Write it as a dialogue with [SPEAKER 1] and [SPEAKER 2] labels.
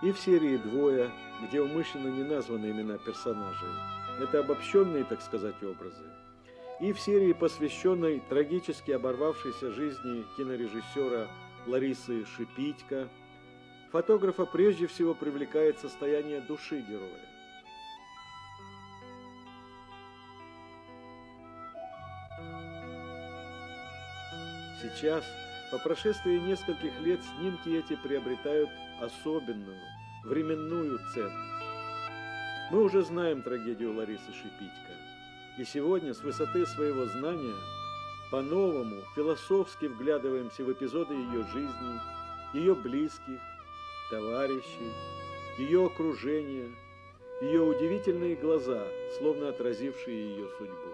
[SPEAKER 1] И в серии «Двое», где умышленно не названы имена персонажей. Это обобщенные, так сказать, образы. И в серии, посвященной трагически оборвавшейся жизни кинорежиссера Ларисы Шипитько, фотографа прежде всего привлекает состояние души героя. Сейчас, по прошествии нескольких лет, снимки эти приобретают особенную, временную ценность. Мы уже знаем трагедию Ларисы Шипитько. И сегодня, с высоты своего знания, по-новому, философски вглядываемся в эпизоды ее жизни, ее близких, товарищей, ее окружения, ее удивительные глаза, словно отразившие ее судьбу.